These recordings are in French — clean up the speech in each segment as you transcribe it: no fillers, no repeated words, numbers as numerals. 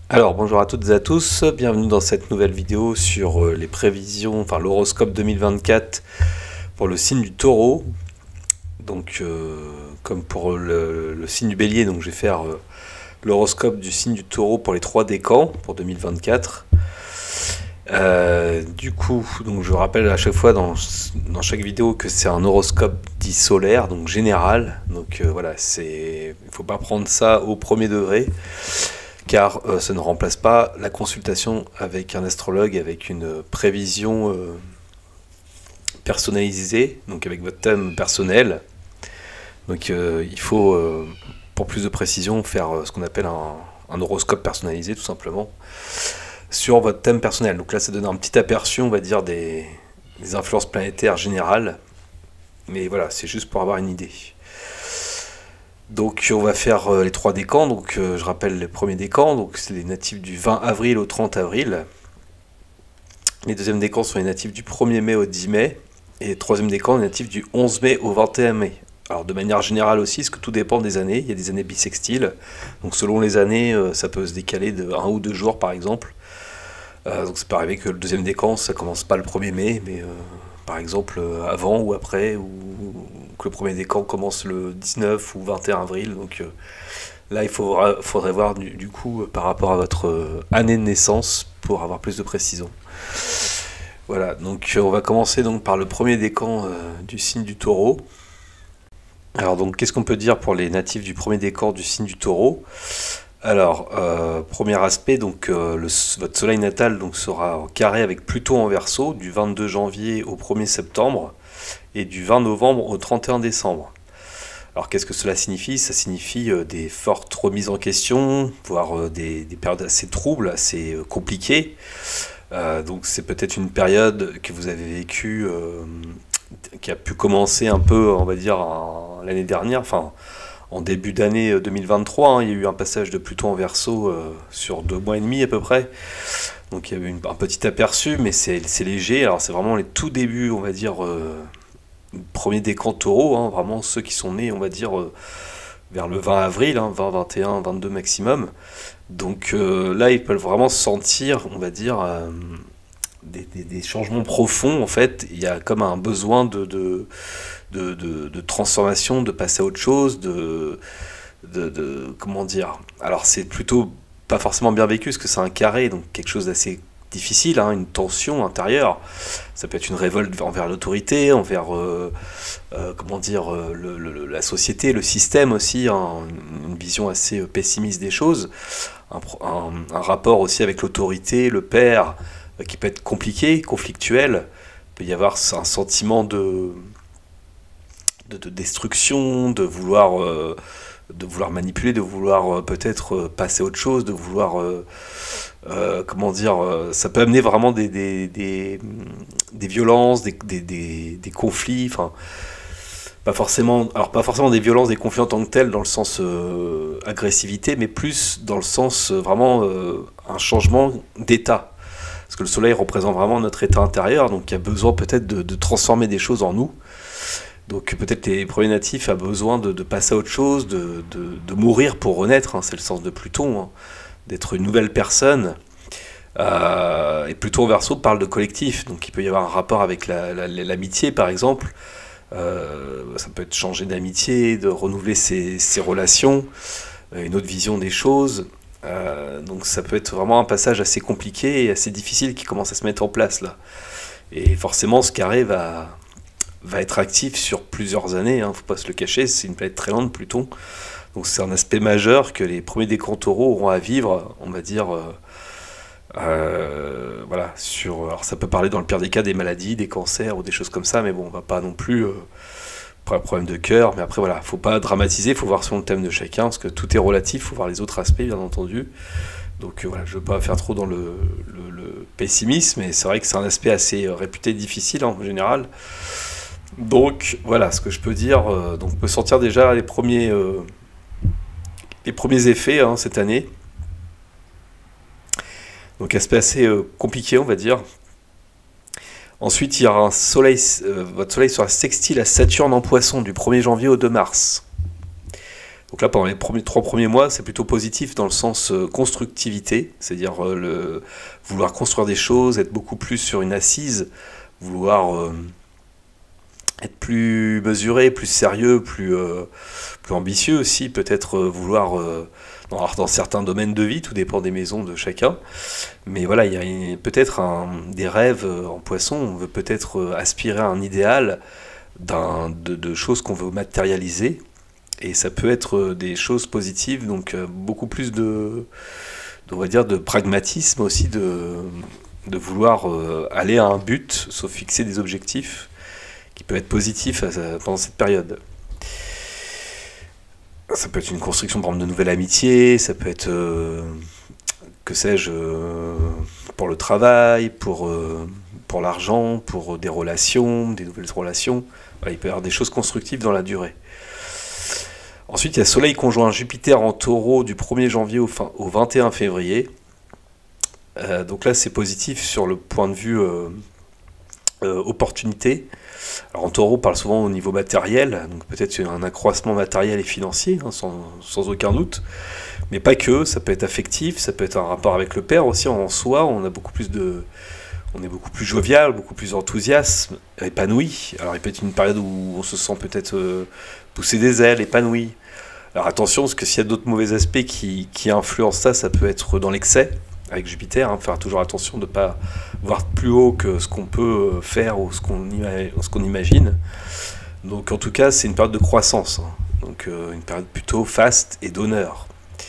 Alors bonjour à toutes et à tous, bienvenue dans cette nouvelle vidéo sur les prévisions, enfin l'horoscope 2024 pour le signe du Taureau. Donc comme pour le signe du Bélier, donc je vais faire l'horoscope du signe du Taureau pour les 3 décans pour 2024. Du coup, donc je rappelle à chaque fois dans chaque vidéo que c'est un horoscope dit solaire, donc général. Donc voilà, il ne faut pas prendre ça au premier degré, car ça ne remplace pas la consultation avec un astrologue, avec une prévision personnalisée, donc avec votre thème personnel. Donc il faut, pour plus de précision, faire ce qu'on appelle un horoscope personnalisé, tout simplement, sur votre thème personnel. Donc là, ça donne un petit aperçu, on va dire, des influences planétaires générales. Mais voilà, c'est juste pour avoir une idée. Donc on va faire les 3 décans. Donc je rappelle les premiers décans, donc c'est les natifs du 20 avril au 30 avril. Les deuxièmes décans sont les natifs du 1er mai au 10 mai. Et les troisième décans, les natifs du 11 mai au 21 mai. Alors de manière générale aussi, parce que tout dépend des années. Il y a des années bissextiles. Donc selon les années, ça peut se décaler de 1 ou 2 jours par exemple. Donc ça peut arriver que le deuxième décan, ça commence pas le 1er mai, mais par exemple avant ou après, ou que le premier décan commence le 19 ou 21 avril. Donc là, il faudrait voir du coup par rapport à votre année de naissance pour avoir plus de précision. Voilà, donc on va commencer donc par le premier décan du signe du Taureau. Alors donc qu'est-ce qu'on peut dire pour les natifs du premier décan du signe du Taureau? Alors, premier aspect, donc votre soleil natal donc, sera en carré avec Pluton en Verseau du 22 janvier au 1er septembre et du 20 novembre au 31 décembre. Alors qu'est-ce que cela signifie? Ça signifie des fortes remises en question, voire des périodes assez troubles, assez compliquées. Donc c'est peut-être une période que vous avez vécue, qui a pu commencer un peu, on va dire, l'année dernière, enfin en début d'année 2023, hein, il y a eu un passage de Pluton en Verseau sur 2 mois et demi à peu près. Donc il y a eu un petit aperçu, mais c'est léger. Alors c'est vraiment les tout débuts, on va dire, premier décan Taureau, hein, vraiment ceux qui sont nés, on va dire, vers le 20 avril, hein, 20, 21, 22 maximum. Donc là, ils peuvent vraiment sentir, on va dire, des changements profonds. En fait, il y a comme un besoin de transformation, de passer à autre chose, comment dire. Alors c'est plutôt pas forcément bien vécu, parce que c'est un carré, donc quelque chose d'assez difficile, hein, une tension intérieure. Ça peut être une révolte envers l'autorité, envers comment dire, la société, le système aussi, hein, une vision assez pessimiste des choses, un rapport aussi avec l'autorité, le père, qui peut être compliqué, conflictuel. Il peut y avoir un sentiment de destruction, de vouloir manipuler, de vouloir peut-être passer à autre chose, de vouloir comment dire, ça peut amener vraiment des violences, des conflits, enfin pas forcément des violences, des conflits en tant que tels dans le sens agressivité, mais plus dans le sens vraiment un changement d'état. Parce que le soleil représente vraiment notre état intérieur, donc il y a besoin peut-être de transformer des choses en nous. Donc peut-être les premiers natifs ont besoin de passer à autre chose, de mourir pour renaître, hein, c'est le sens de Pluton, hein, d'être une nouvelle personne. Et Pluton en Verseau parle de collectif, donc il peut y avoir un rapport avec l'amitié par exemple. Ça peut être changer d'amitié, de renouveler ses relations, une autre vision des choses. Donc ça peut être vraiment un passage assez compliqué et assez difficile qui commence à se mettre en place là. Et forcément ce carré va être actif sur plusieurs années, hein, faut pas se le cacher, c'est une planète très lente, Pluton. Donc c'est un aspect majeur que les premiers décans Taureaux auront à vivre, on va dire, voilà, alors ça peut parler dans le pire des cas des maladies, des cancers ou des choses comme ça, mais bon, on va pas non plus pour un problème de cœur, mais après voilà, faut pas dramatiser, faut voir selon le thème de chacun, parce que tout est relatif, faut voir les autres aspects bien entendu. Donc voilà, je ne veux pas faire trop dans le pessimisme, mais c'est vrai que c'est un aspect assez réputé difficile en général. Donc voilà ce que je peux dire. Donc on peut sentir déjà les premiers effets, hein, cette année. Donc aspect assez compliqué, on va dire. Ensuite, il y aura un soleil, votre soleil sera sextile à Saturne en Poisson du 1er janvier au 2 mars. Donc là, pendant les 3 premiers mois, c'est plutôt positif dans le sens constructivité, c'est-à-dire vouloir construire des choses, être beaucoup plus sur une assise, vouloir être plus mesuré, plus sérieux, plus ambitieux aussi, peut-être vouloir, dans certains domaines de vie, tout dépend des maisons de chacun, mais voilà, il y a peut-être des rêves en poisson, on veut peut-être aspirer à un idéal de choses qu'on veut matérialiser, et ça peut être des choses positives, donc beaucoup plus on va dire, de pragmatisme aussi, de vouloir aller à un but, sauf fixer des objectifs qui peuvent être positifs pendant cette période. Ça peut être une construction, par exemple, de nouvelles amitiés, ça peut être, que sais-je, pour le travail, pour l'argent, pour des relations, des nouvelles relations. Voilà, il peut y avoir des choses constructives dans la durée. Ensuite, il y a Soleil conjoint Jupiter en Taureau du 1er janvier au 21 février. Donc là, c'est positif sur le point de vue opportunité. Alors en Taureau, on parle souvent au niveau matériel, donc peut-être un accroissement matériel et financier, hein, sans aucun doute. Mais pas que, ça peut être affectif, ça peut être un rapport avec le père aussi en soi, on est beaucoup plus jovial, beaucoup plus enthousiaste, épanoui. Alors il peut être une période où on se sent peut-être pousser des ailes, épanoui. Alors attention, parce que s'il y a d'autres mauvais aspects qui influencent ça, ça peut être dans l'excès, avec Jupiter, hein, faire toujours attention de ne pas voir plus haut que ce qu'on peut faire ou ce qu'on imagine. Donc en tout cas, c'est une période de croissance, hein. Donc une période plutôt faste et d'honneur.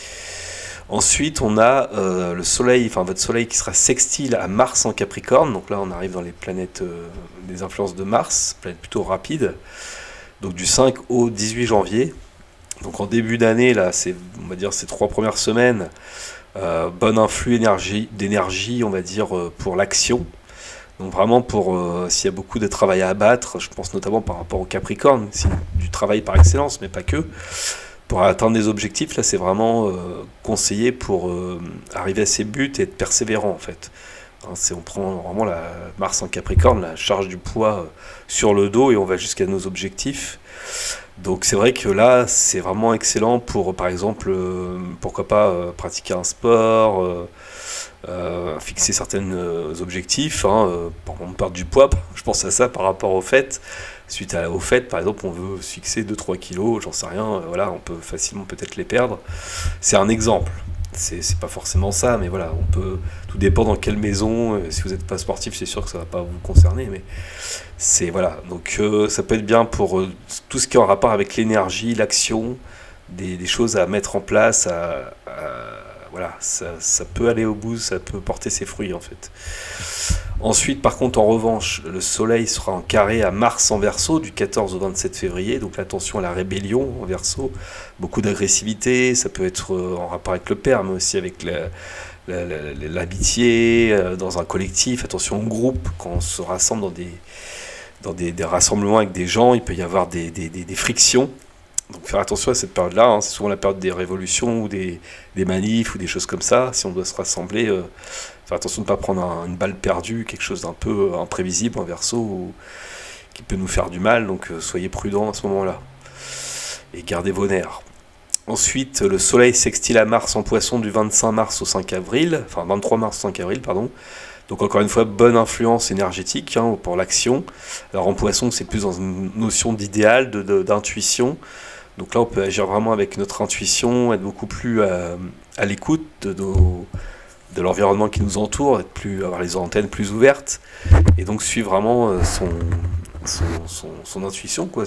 Ensuite, on a le Soleil, enfin votre Soleil qui sera sextile à Mars en Capricorne. Donc là, on arrive dans les planètes, des influences de Mars, planète plutôt rapide. Donc du 5 au 18 janvier. Donc en début d'année, là, on va dire ces 3 premières semaines, bon influx d'énergie, on va dire, pour l'action. Donc vraiment s'il y a beaucoup de travail à abattre, je pense notamment par rapport au Capricorne, c'est du travail par excellence, mais pas que. Pour atteindre des objectifs, là c'est vraiment conseillé pour arriver à ses buts et être persévérant en fait. Hein, on prend vraiment la Mars en Capricorne, la charge du poids sur le dos et on va jusqu'à nos objectifs. Donc c'est vrai que là c'est vraiment excellent pour par exemple, pourquoi pas pratiquer un sport, fixer certains objectifs, hein, par exemple perdre du poids, je pense à ça par rapport au fait. Suite au fait, par exemple, on veut se fixer 2-3 kilos, j'en sais rien, voilà, on peut facilement peut-être les perdre. C'est un exemple, c'est pas forcément ça, mais voilà, tout dépend dans quelle maison, si vous n'êtes pas sportif, c'est sûr que ça va pas vous concerner, mais voilà, donc ça peut être bien pour tout ce qui est en rapport avec l'énergie, l'action, des choses à mettre en place, voilà, ça peut aller au bout, ça peut porter ses fruits en fait. Ensuite, par contre, en revanche, le Soleil sera en carré à Mars en Verseau du 14 au 27 février, donc attention à la rébellion en Verseau, beaucoup d'agressivité, ça peut être en rapport avec le père, mais aussi avec l'amitié, dans un collectif, attention au groupe, quand on se rassemble dans des rassemblements avec des gens, il peut y avoir des frictions. Donc faire attention à cette période-là, hein, c'est souvent la période des révolutions ou des manifs ou des choses comme ça. Si on doit se rassembler, faire attention de ne pas prendre une balle perdue, quelque chose d'un peu imprévisible en Verseau qui peut nous faire du mal, donc soyez prudents à ce moment-là. Et gardez vos nerfs. Ensuite, le Soleil sextile à Mars en Poisson du 25 mars au 5 avril, enfin 23 mars au 5 avril, pardon. Donc encore une fois, bonne influence énergétique, hein, pour l'action. Alors en Poisson, c'est plus dans une notion d'idéal, d'intuition. Donc là, on peut agir vraiment avec notre intuition, être beaucoup plus à l'écoute de l'environnement qui nous entoure, avoir les antennes plus ouvertes, et donc suivre vraiment son intuition, quoi,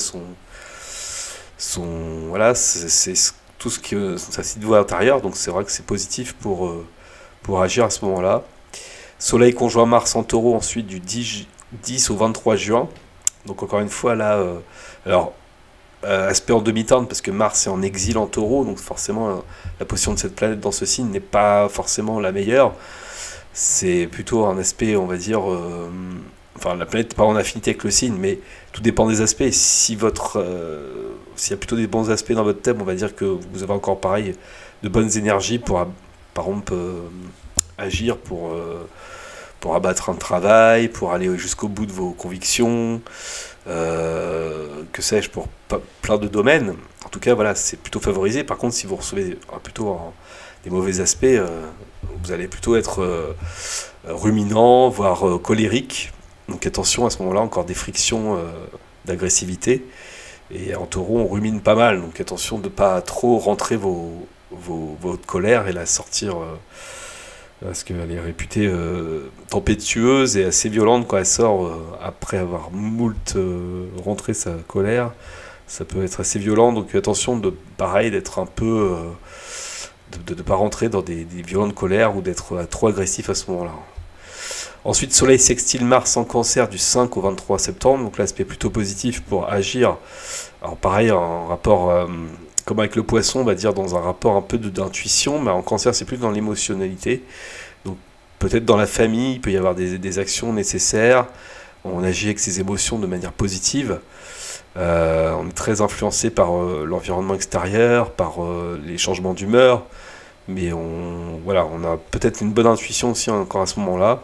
voilà, c'est tout ce que sa petite voix intérieure. Donc c'est vrai que c'est positif pour agir à ce moment-là. Soleil conjoint Mars en Taureau ensuite du 10 au 23 juin. Donc encore une fois là, aspect en demi-teinte parce que Mars est en exil en Taureau, donc forcément la position de cette planète dans ce signe n'est pas forcément la meilleure. C'est plutôt un aspect, on va dire, enfin la planète n'est pas en affinité avec le signe, mais tout dépend des aspects. S'il y a plutôt des bons aspects dans votre thème, on va dire que vous avez encore pareil de bonnes énergies pour, par exemple, agir pour abattre un travail, pour aller jusqu'au bout de vos convictions, que sais-je, pour plein de domaines. En tout cas, voilà, c'est plutôt favorisé. Par contre, si vous recevez des mauvais aspects, vous allez plutôt être ruminant, voire colérique. Donc attention, à ce moment-là, encore des frictions d'agressivité. Et en taureau, on rumine pas mal. Donc attention de ne pas trop rentrer votre colère et la sortir. Parce qu'elle est réputée tempétueuse et assez violente quand elle sort après avoir rentré sa colère. Ça peut être assez violent, donc attention pareil, d'être un peu... de ne pas rentrer dans des violentes colères ou d'être trop agressif à ce moment-là. Ensuite, Soleil sextile Mars en Cancer du 5 au 23 septembre, donc l'aspect plutôt positif pour agir. Alors pareil, en rapport, comme avec le Poisson, on va dire dans un rapport un peu d'intuition, mais en Cancer c'est plus dans l'émotionnalité. Donc peut-être dans la famille, il peut y avoir des actions nécessaires, on agit avec ses émotions de manière positive. On est très influencé par l'environnement extérieur, par les changements d'humeur, mais on a peut-être une bonne intuition aussi encore à ce moment-là.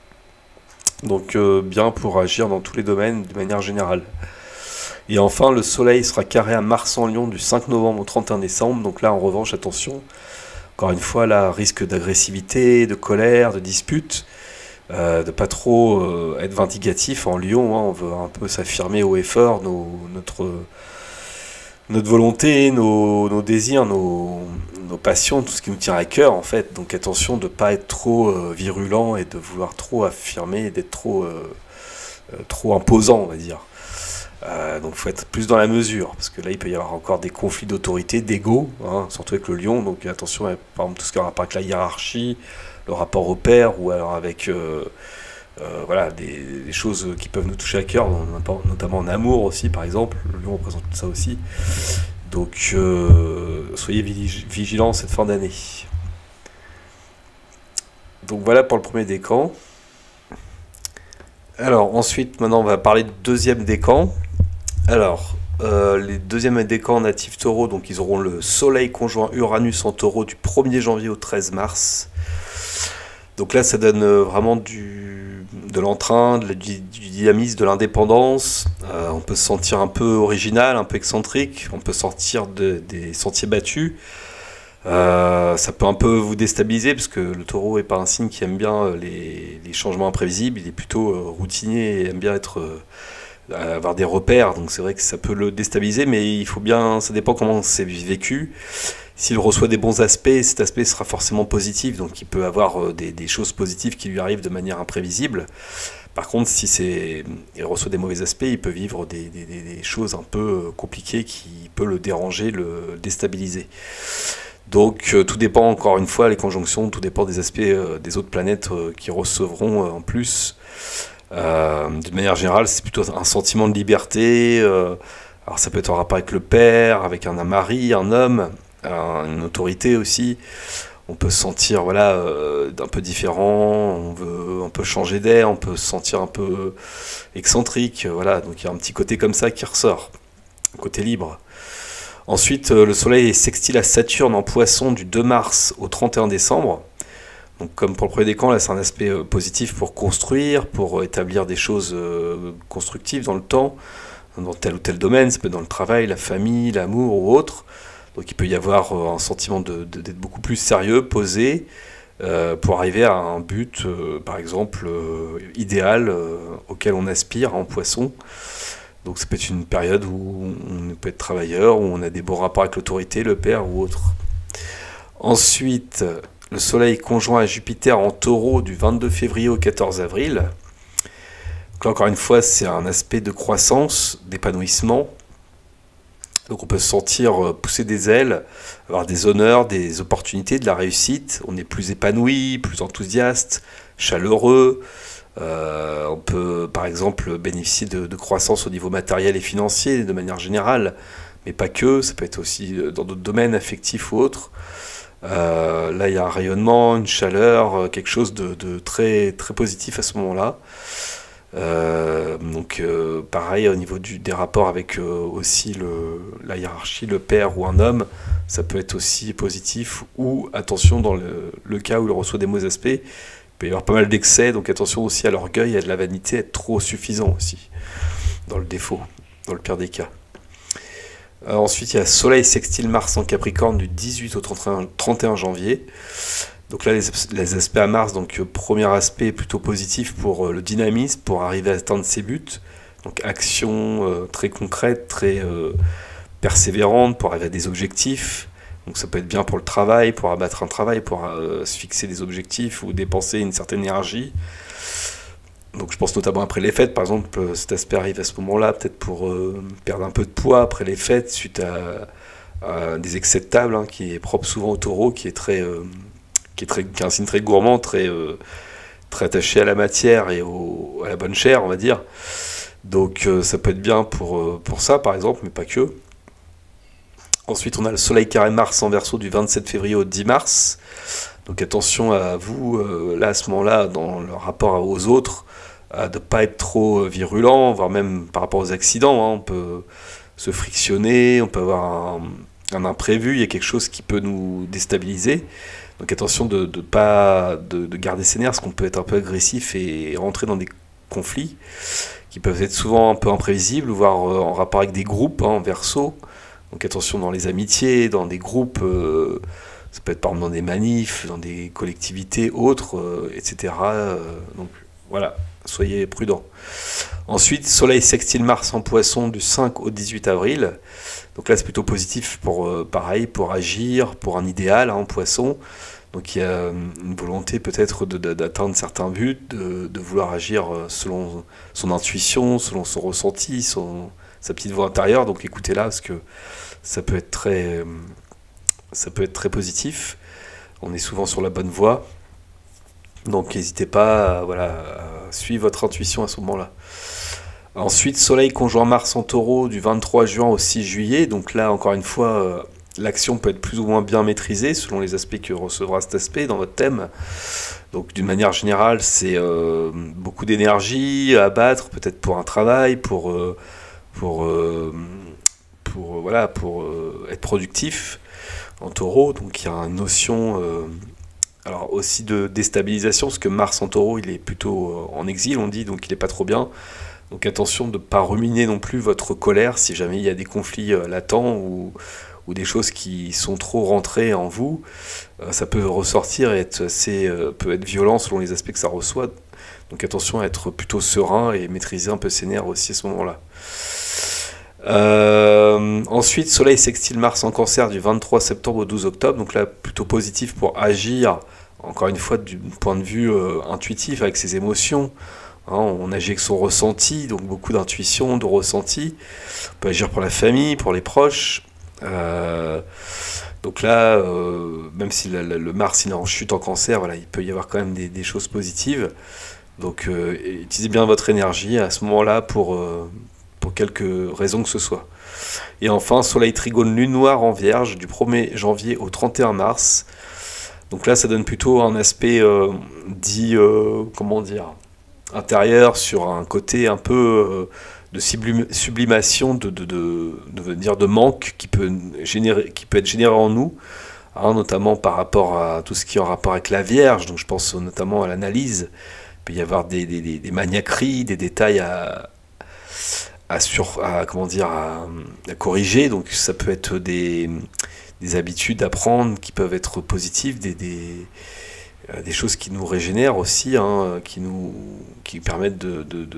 Donc bien pour agir dans tous les domaines de manière générale. Et enfin, le Soleil sera carré à Mars en Lion du 5 novembre au 31 décembre. Donc là, en revanche, attention, encore une fois, là, risque d'agressivité, de colère, de dispute. De pas trop être vindicatif en Lion, hein, on veut un peu s'affirmer haut et fort, notre volonté, nos désirs, nos passions, tout ce qui nous tient à cœur en fait. Donc attention de ne pas être trop virulent et de vouloir trop affirmer, d'être trop imposant, on va dire. Donc il faut être plus dans la mesure, parce que là il peut y avoir encore des conflits d'autorité, d'ego, hein, surtout avec le Lion. Donc attention, par exemple tout ce qui a rapport avec la hiérarchie, le rapport au père, ou alors avec voilà, des choses qui peuvent nous toucher à cœur, notamment en amour aussi par exemple. Le Lion représente tout ça aussi. Donc soyez vigilants cette fin d'année. Donc voilà pour le premier décan. Alors ensuite, maintenant on va parler du deuxième décan. Alors, les deuxièmes décans natifs taureaux, donc ils auront le Soleil conjoint Uranus en taureau du 1er janvier au 13 mars. Donc là, ça donne vraiment de l'entrain, du dynamisme, de l'indépendance. On peut se sentir un peu original, un peu excentrique. On peut sortir des sentiers battus. Ça peut un peu vous déstabiliser, parce que le taureau n'est pas un signe qui aime bien les changements imprévisibles. Il est plutôt routinier et aime bien avoir des repères, donc c'est vrai que ça peut le déstabiliser, mais ça dépend comment c'est vécu. S'il reçoit des bons aspects, cet aspect sera forcément positif, donc il peut avoir des choses positives qui lui arrivent de manière imprévisible. Par contre, il reçoit des mauvais aspects, il peut vivre des choses un peu compliquées qui peuvent le déranger, le déstabiliser. Donc tout dépend, encore une fois, les conjonctions, tout dépend des aspects des autres planètes qui recevront en plus. D'une manière générale, c'est plutôt un sentiment de liberté. Alors ça peut être en rapport avec le père, avec un mari, un homme, une autorité aussi. On peut se sentir un peu différent, on veut un peu changer d'air, on peut se sentir un peu excentrique. Voilà, donc il y a un petit côté comme ça qui ressort, un côté libre. Ensuite, le Soleil est sextile à Saturne en Poisson du 2 mars au 31 décembre. Donc comme pour le premier décan, là c'est un aspect positif pour construire, pour établir des choses constructives dans le temps, dans tel ou tel domaine, ça peut être dans le travail, la famille, l'amour ou autre. Donc il peut y avoir un sentiment d'être beaucoup plus sérieux, posé, pour arriver à un but, par exemple, idéal, auquel on aspire en Poisson. Donc ça peut être une période où on peut être travailleur, où on a des bons rapports avec l'autorité, le père ou autre. Ensuite, le Soleil conjoint à Jupiter en taureau du 22 février au 14 avril. Donc là, encore une fois, c'est un aspect de croissance, d'épanouissement. Donc on peut se sentir pousser des ailes, avoir des honneurs, des opportunités, de la réussite. On est plus épanoui, plus enthousiaste, chaleureux. On peut par exemple bénéficier de croissance au niveau matériel et financier de manière générale, mais pas que, ça peut être aussi dans d'autres domaines affectifs ou autres. Là il y a un rayonnement, une chaleur, quelque chose de très, très positif à ce moment-là. Donc pareil au niveau des rapports avec aussi la hiérarchie, le père ou un homme, ça peut être aussi positif, ou attention dans le cas où il reçoit des mauvais aspects, il peut y avoir pas mal d'excès, donc attention aussi à l'orgueil et à de la vanité, être trop suffisant aussi, dans le défaut, dans le pire des cas. Ensuite, il y a Soleil sextile Mars en Capricorne du 18 au 31 janvier. Donc là, les aspects à Mars, donc premier aspect plutôt positif pour le dynamisme, pour arriver à atteindre ses buts. Donc action très concrète, très persévérante, pour arriver à des objectifs. Donc ça peut être bien pour le travail, pour abattre un travail, pour se fixer des objectifs ou dépenser une certaine énergie. Donc je pense notamment après les fêtes, par exemple, cet aspect arrive à ce moment-là, peut-être pour perdre un peu de poids après les fêtes, suite à des excès de table, hein, qui est propre souvent au taureau, qui est un signe très gourmand, très attaché à la matière et à la bonne chair, on va dire. Donc ça peut être bien pour ça, par exemple, mais pas que. Ensuite, on a le Soleil carré Mars en Verseau du 27 février au 10 mars. Donc attention à vous, là, à ce moment-là, dans le rapport aux autres, de ne pas être trop virulent, voire même par rapport aux accidents, hein. On peut se frictionner, on peut avoir un imprévu, il y a quelque chose qui peut nous déstabiliser. Donc attention de garder ses nerfs, parce qu'on peut être un peu agressif et rentrer dans des conflits qui peuvent être souvent un peu imprévisibles, voire en rapport avec des groupes, hein, en Verseau. Donc attention dans les amitiés, dans des groupes, ça peut être par exemple dans des manifs, dans des collectivités autres, etc. Donc voilà, soyez prudents. Ensuite, Soleil sextile Mars en Poisson du 5 au 18 avril. Donc là, c'est plutôt positif pareil, pour agir, pour un idéal, hein, en Poisson. Donc il y a une volonté peut-être d'atteindre certains buts, de vouloir agir selon son intuition, selon son ressenti, sa petite voix intérieure. Donc écoutez-la, parce que ça peut être très positif. On est souvent sur la bonne voie. Donc n'hésitez pas à suivre votre intuition à ce moment-là. Ensuite, Soleil conjoint Mars en Taureau du 23 juin au 6 juillet. Donc là, encore une fois, l'action peut être plus ou moins bien maîtrisée selon les aspects que recevra cet aspect dans votre thème. Donc d'une manière générale, c'est beaucoup d'énergie à abattre, peut-être pour un travail, pour être productif en Taureau. Donc il y a une notion alors aussi de déstabilisation, parce que Mars en Taureau, il est plutôt en exil, on dit, donc il n'est pas trop bien. Donc attention de ne pas ruminer non plus votre colère si jamais il y a des conflits latents ou des choses qui sont trop rentrées en vous. Ça peut ressortir et peut être violent selon les aspects que ça reçoit. Donc attention à être plutôt serein et maîtriser un peu ses nerfs aussi à ce moment-là. Ensuite, Soleil sextile Mars en Cancer du 23 septembre au 12 octobre. Donc là, plutôt positif pour agir, encore une fois, du point de vue intuitif, avec ses émotions. Hein, on agit avec son ressenti, donc beaucoup d'intuition, de ressenti. On peut agir pour la famille, pour les proches. Donc là, même si le Mars il est en chute en Cancer, voilà, il peut y avoir quand même des choses positives. Donc utilisez bien votre énergie à ce moment-là pour quelque raison que ce soit. Et enfin, Soleil trigone Lune noire en Vierge du 1er janvier au 31 mars. Donc là, ça donne plutôt un aspect comment dire, intérieur, sur un côté un peu de sublimation, de manque qui peut être généré en nous, hein, notamment par rapport à tout ce qui est en rapport avec la Vierge. Donc je pense notamment à l'analyse. Il peut y avoir des maniaqueries, des détails à corriger. Donc ça peut être des habitudes à prendre qui peuvent être positives, des choses qui nous régénèrent aussi, hein, qui permettent de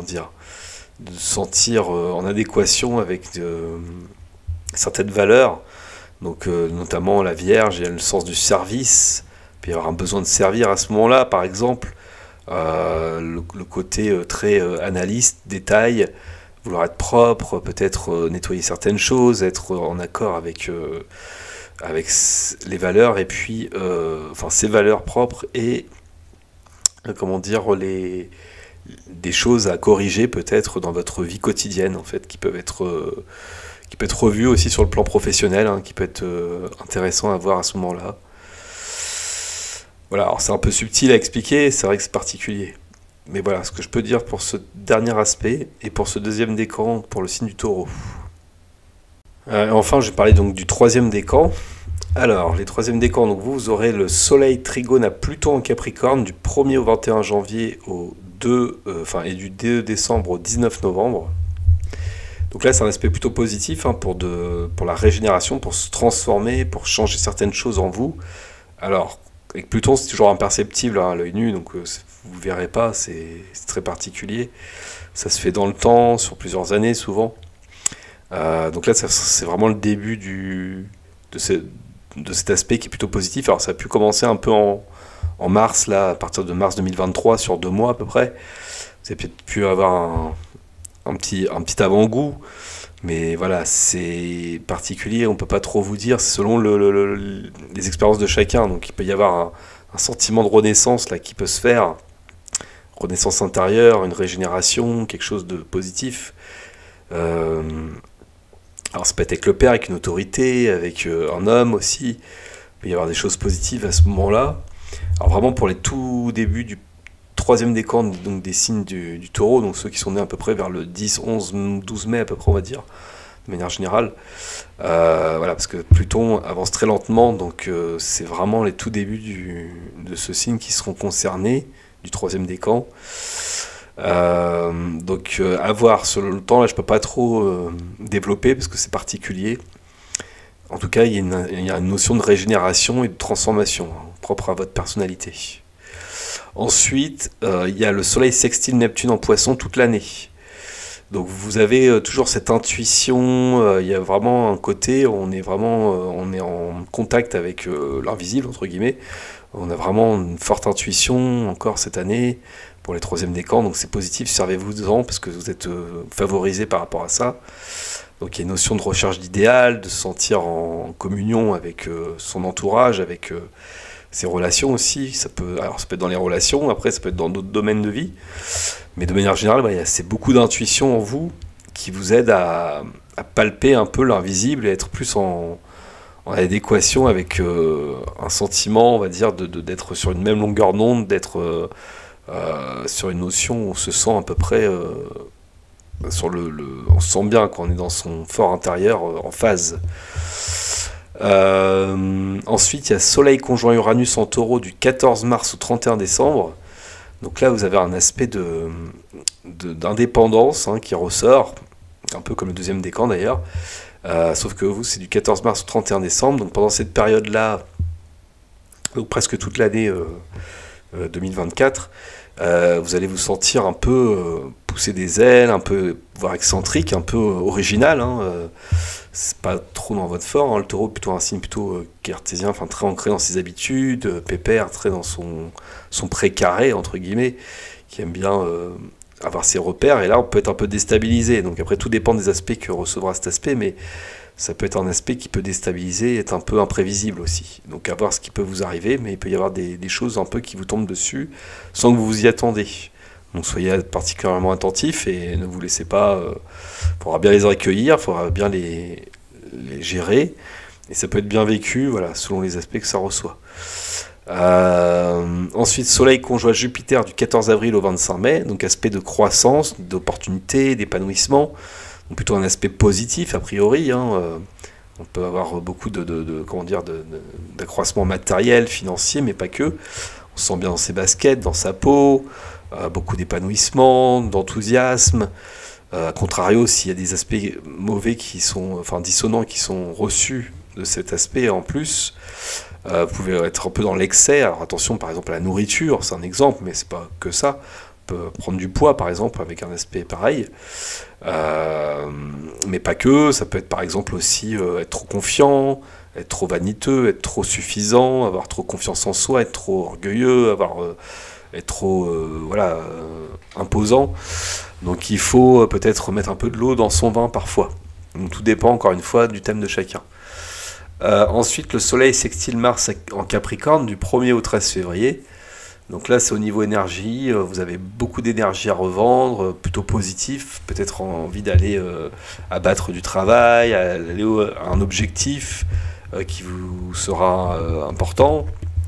sentir en adéquation avec certaines valeurs. Donc notamment la Vierge, il y a le sens du service, puis il y avoir un besoin de servir à ce moment-là, par exemple, le côté très analyste, détail, vouloir être propre, peut-être nettoyer certaines choses, être en accord avec les valeurs, et puis ces valeurs propres et des choses à corriger peut-être dans votre vie quotidienne, en fait, qui peut être revues aussi sur le plan professionnel, hein, qui peut être intéressant à voir à ce moment-là. Voilà, alors c'est un peu subtil à expliquer, c'est vrai que c'est particulier. Mais voilà, ce que je peux dire pour ce dernier aspect, et pour ce deuxième décan, pour le signe du Taureau. Enfin, je vais parler donc du troisième décan. Alors, les troisièmes décans, donc vous aurez le Soleil trigone à Pluton en Capricorne du 1er au 21 janvier et du 2 décembre au 19 novembre. Donc là, c'est un aspect plutôt positif hein, pour la régénération, pour se transformer, pour changer certaines choses en vous. Alors, avec Pluton, c'est toujours imperceptible hein, à l'œil nu, donc vous ne verrez pas, c'est très particulier. Ça se fait dans le temps, sur plusieurs années souvent. Donc là, c'est vraiment le début de cet aspect qui est plutôt positif. Alors ça a pu commencer un peu en mars, là, à partir de mars 2023, sur 2 mois à peu près. Vous avez peut-être pu avoir un petit avant-goût, mais voilà, c'est particulier, on peut pas trop vous dire, c'est selon les expériences de chacun. Donc il peut y avoir un sentiment de renaissance là qui peut se faire, renaissance intérieure, une régénération, quelque chose de positif. Euh, alors ça peut être avec le père, avec une autorité, avec un homme aussi. Il peut y avoir des choses positives à ce moment-là. Alors vraiment pour les tout débuts du troisième décan, donc des signes du taureau, donc ceux qui sont nés à peu près vers le 10, 11, 12 mai à peu près on va dire, de manière générale. Voilà, parce que Pluton avance très lentement, donc c'est vraiment les tout débuts de ce signe qui seront concernés, du troisième décan. Donc à voir sur le temps, là je peux pas trop développer parce que c'est particulier. En tout cas, il y a une notion de régénération et de transformation hein, propre à votre personnalité. Ensuite, il y a le Soleil sextile Neptune en Poisson toute l'année. Donc vous avez toujours cette intuition, il y a vraiment un côté, on est en contact avec l'invisible, entre guillemets. On a vraiment une forte intuition encore cette année pour les troisièmes décans, donc c'est positif, servez-vous-en parce que vous êtes favorisé par rapport à ça. Donc il y a une notion de recherche d'idéal, de se sentir en communion avec son entourage, avec ses relations aussi. Alors ça peut être dans les relations, après ça peut être dans d'autres domaines de vie. Mais de manière générale, c'est beaucoup d'intuition en vous qui vous aide à palper un peu l'invisible et être plus en adéquation avec un sentiment, on va dire, d'être sur une même longueur d'onde, d'être sur une notion où on se sent à peu près on se sent bien quand on est dans son fort intérieur en phase. Ensuite, il y a Soleil conjoint Uranus en Taureau du 14 mars au 31 décembre. Donc là, vous avez un aspect d'indépendance hein, qui ressort, un peu comme le deuxième décan d'ailleurs. Sauf que vous, c'est du 14 mars au 31 décembre. Donc pendant cette période-là, donc presque toute l'année 2024, vous allez vous sentir un peu pousser des ailes, un peu, voire excentrique, un peu original. Hein, c'est pas trop dans votre fort. Hein, le taureau, plutôt un signe plutôt cartésien, enfin très ancré dans ses habitudes, pépère, très dans son précaré, entre guillemets, qui aime bien avoir ses repères. Et là, on peut être un peu déstabilisé. Donc après, tout dépend des aspects que recevra cet aspect, mais ça peut être un aspect qui peut déstabiliser, être un peu imprévisible aussi. Donc à voir ce qui peut vous arriver, mais il peut y avoir des choses un peu qui vous tombent dessus sans que vous vous y attendez. Donc soyez particulièrement attentifs et ne vous laissez pas... Il faudra bien les accueillir, il faudra bien les gérer, et ça peut être bien vécu, voilà, selon les aspects que ça reçoit. Ensuite, Soleil conjoint Jupiter du 14 avril au 25 mai, donc aspect de croissance, d'opportunité, d'épanouissement, donc plutôt un aspect positif a priori. Hein, on peut avoir beaucoup d'accroissement matériel, financier, mais pas que. On se sent bien dans ses baskets, dans sa peau, beaucoup d'épanouissement, d'enthousiasme. A contrario, s'il y a des aspects mauvais dissonants qui sont reçus de cet aspect en plus, vous pouvez être un peu dans l'excès. Alors attention, par exemple, à la nourriture, c'est un exemple, mais c'est pas que ça. On peut prendre du poids, par exemple, avec un aspect pareil. Mais pas que. Ça peut être, par exemple, aussi être trop confiant, être trop vaniteux, être trop suffisant, avoir trop confiance en soi, être trop orgueilleux, être trop imposant. Donc il faut peut-être mettre un peu de l'eau dans son vin parfois. Donc tout dépend encore une fois du thème de chacun. Ensuite, le Soleil sextile Mars en Capricorne du 1er au 13 février. Donc là, c'est au niveau énergie. Vous avez beaucoup d'énergie à revendre, plutôt positif. Peut-être envie d'aller abattre du travail, aller à un objectif qui vous sera important.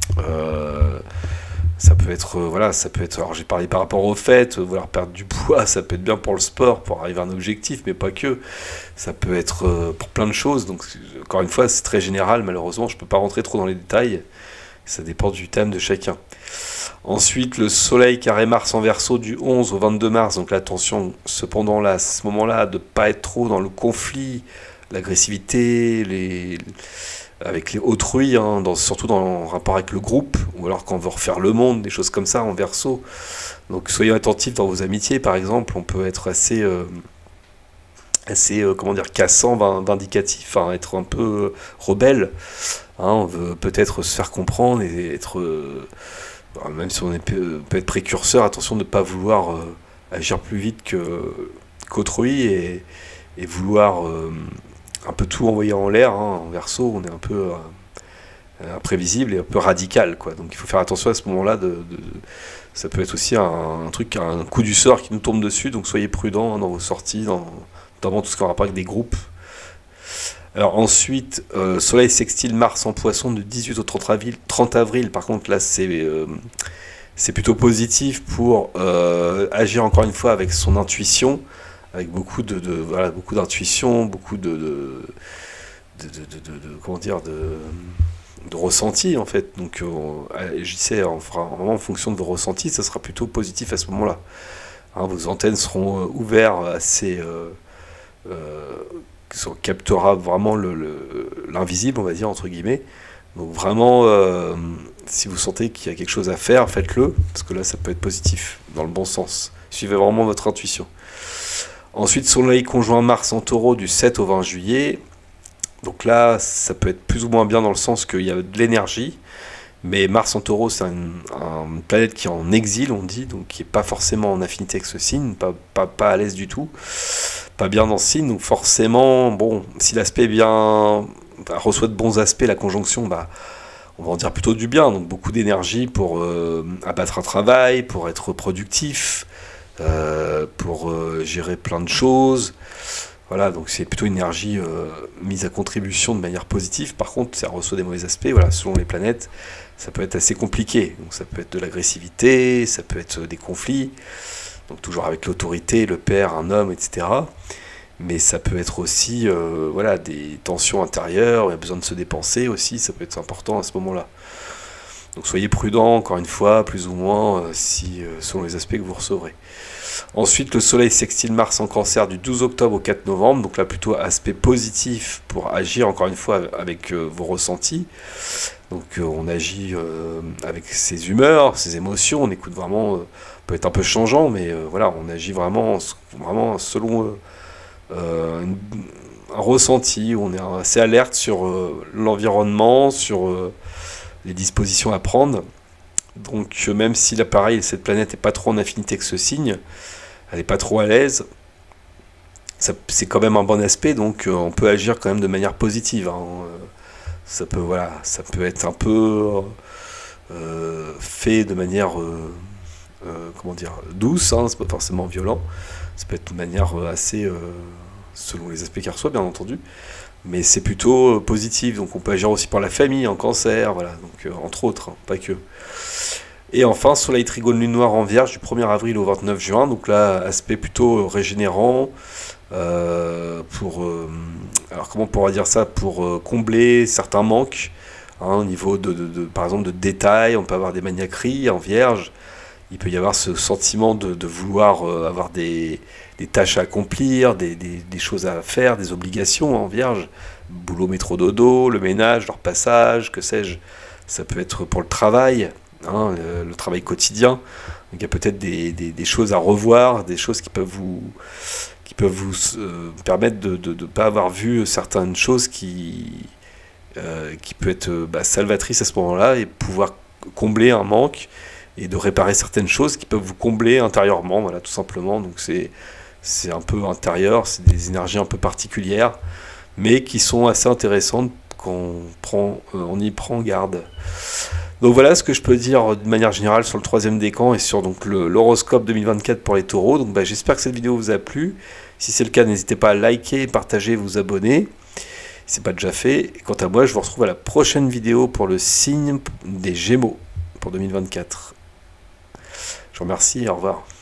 Ça peut être, alors j'ai parlé par rapport au fait, vouloir perdre du poids, ça peut être bien pour le sport, pour arriver à un objectif, mais pas que. Ça peut être pour plein de choses, donc encore une fois, c'est très général, malheureusement, je ne peux pas rentrer trop dans les détails, ça dépend du thème de chacun. Ensuite, le soleil carré Mars en Verseau du 11 au 22 mars. Donc attention, cependant, là, à ce moment-là, de ne pas être trop dans le conflit, l'agressivité, avec les autrui, hein, surtout dans le rapport avec le groupe, ou alors quand on veut refaire le monde, des choses comme ça en Verseau. Donc soyez attentifs dans vos amitiés, par exemple. On peut être assez comment dire, cassant, vindicatif, hein, être un peu rebelle. Hein, on veut peut-être se faire comprendre et être, même si on peut être précurseur, attention de ne pas vouloir agir plus vite qu'autrui et vouloir un peu tout envoyer en l'air. Hein. En Verseau, on est un peu imprévisible et un peu radical, quoi. Donc il faut faire attention à ce moment-là. Ça peut être aussi un coup du sort qui nous tombe dessus. Donc soyez prudents, hein, dans vos sorties, notamment tout ce qui a rapport avec des groupes. Alors ensuite, Soleil sextile Mars en Poisson de 18 au 30 avril. Par contre, là, c'est plutôt positif pour agir encore une fois avec son intuition, avec beaucoup voilà, beaucoup d'intuition, beaucoup comment dire, de ressenti en fait. Donc, je disais, vraiment en fonction de vos ressentis, ça sera plutôt positif à ce moment-là. Hein, vos antennes seront ouvertes assez. Ça captera vraiment l'invisible, on va dire, entre guillemets. Donc vraiment, si vous sentez qu'il y a quelque chose à faire, faites-le, parce que là, ça peut être positif, dans le bon sens. Suivez vraiment votre intuition. Ensuite, Soleil conjoint Mars en Taureau du 7 au 20 juillet. Donc là, ça peut être plus ou moins bien dans le sens qu'il y a de l'énergie, mais Mars en Taureau, c'est une planète qui est en exil, on dit, donc qui n'est pas forcément en affinité avec ce signe, pas à l'aise du tout, pas bien dans ce signe, donc forcément, bon, si l'aspect est bien, reçoit de bons aspects, la conjonction, on va en dire plutôt du bien, donc beaucoup d'énergie pour abattre un travail, pour être productif, pour gérer plein de choses. Voilà, donc c'est plutôt une énergie mise à contribution de manière positive. Par contre, ça reçoit des mauvais aspects. Voilà, selon les planètes, ça peut être assez compliqué. Donc ça peut être de l'agressivité, ça peut être des conflits, donc toujours avec l'autorité, le père, un homme, etc. Mais ça peut être aussi voilà, des tensions intérieures, il y a besoin de se dépenser aussi, ça peut être important à ce moment-là. Donc soyez prudents, encore une fois, plus ou moins, selon les aspects que vous recevrez. Ensuite, le Soleil sextile Mars en Cancer du 12 octobre au 4 novembre, donc là plutôt aspect positif pour agir encore une fois avec vos ressentis. Donc on agit avec ses humeurs, ses émotions, on écoute vraiment, peut être un peu changeant, mais voilà, on agit vraiment selon un ressenti, on est assez alerte sur l'environnement, sur les dispositions à prendre. Donc même si l'appareil, cette planète n'est pas trop en affinité avec ce signe, elle n'est pas trop à l'aise, c'est quand même un bon aspect, donc on peut agir quand même de manière positive. Hein. Ça peut être un peu fait de manière comment dire, douce, hein, c'est pas forcément violent, ça peut être de manière assez selon les aspects qu'elle reçoit, bien entendu, mais c'est plutôt positif, donc on peut agir aussi pour la famille en Cancer, voilà, donc entre autres, hein, pas que. Et enfin, Soleil trigone lune noire en Vierge du 1er avril au 29 juin. Donc là, aspect plutôt régénérant. Alors comment on pourra dire ça? Pour combler certains manques, hein, au niveau par exemple de détails. On peut avoir des maniaqueries en Vierge. Il peut y avoir ce sentiment de vouloir avoir des tâches à accomplir, des choses à faire, des obligations en Vierge. Boulot, métro, dodo, le ménage, leur passage, que sais-je. Ça peut être pour le travail. Hein, le travail quotidien, donc il y a peut-être des choses à revoir, des choses qui peuvent vous permettre de ne pas avoir vu certaines choses qui peut être salvatrices à ce moment-là et pouvoir combler un manque et de réparer certaines choses qui peuvent vous combler intérieurement, voilà, tout simplement. Donc c'est un peu intérieur, c'est des énergies un peu particulières, mais qui sont assez intéressantes quand on y prend garde. Donc voilà ce que je peux dire de manière générale sur le troisième décan et sur donc l'horoscope 2024 pour les taureaux. Donc j'espère que cette vidéo vous a plu. Si c'est le cas, n'hésitez pas à liker, partager, vous abonner. Si ce n'est pas déjà fait. Et quant à moi, je vous retrouve à la prochaine vidéo pour le signe des Gémeaux pour 2024. Je vous remercie et au revoir.